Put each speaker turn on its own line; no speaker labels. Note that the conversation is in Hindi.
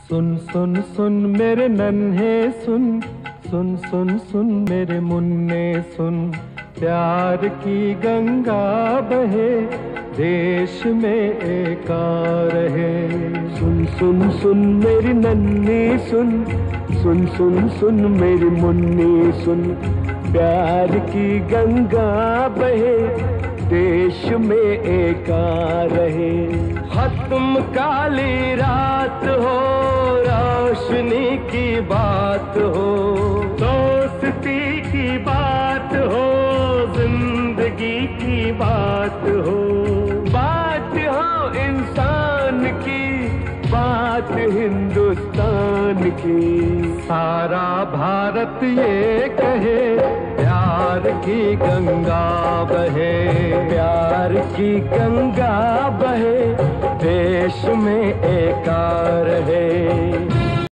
सुन सुन सुन मेरे नन्हे सुन, सुन सुन सुन मेरे मुन्ने सुन, प्यार की गंगा बहे देश में एकार रहे।
सुन सुन सुन मेरी नन्ही सुन, सुन सुन सुन मेरी मुन्नी सुन, प्यार की गंगा बहे देश में एकार रहे।
खत्म काली रात हो, रोशनी की बात हो,
दोस्ती की बात हो, जिंदगी की बात हो,
बात हो इंसान की,
बात हिंदुस्तान की।
सारा भारत ये कहे प्यार की गंगा बहे,
प्यार की गंगा बहे देश में एकार है।